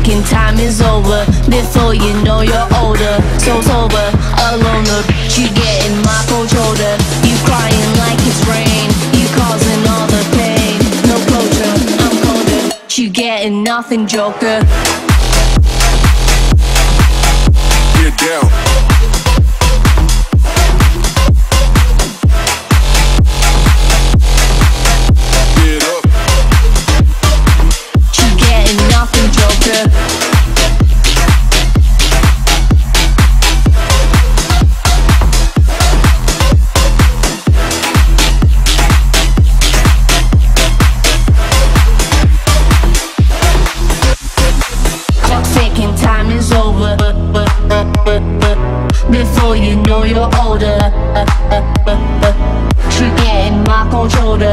ticking, time is over. Before you know you're older. So sober, alone, the bitch you getting my cold shoulder. You crying like it's rain, you causing all the pain. No closure, I'm colder. You getting nothing, joker. Get down. Get up. You getting nothing, joker. Clock's ticking, time is over. Before you know you're older. You getting my cold shoulder.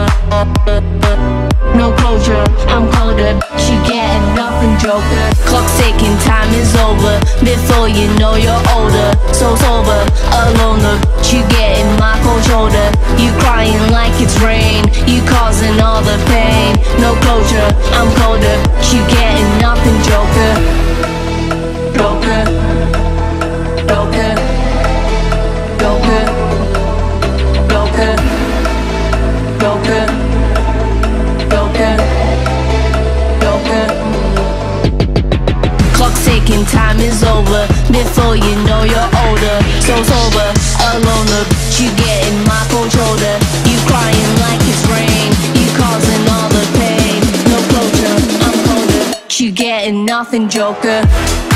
No closure, I'm colder. She getting nothing, joker. Clock's ticking, time is over. Before you know you're older. So sober, alone, the bitch you getting my cold shoulder. You crying like it's rain, you causing all the pain. No closure, I'm colder. You getting nothing, joker. Joker, joker, joker, joker, joker, joker, joker. Clock's ticking, time is over. Before you know you're older. So sober, alone, the bitch you getting my cold shoulder. You crying like it's rain, you causing all the pain. No closure, I'm colder. You getting nothing, joker.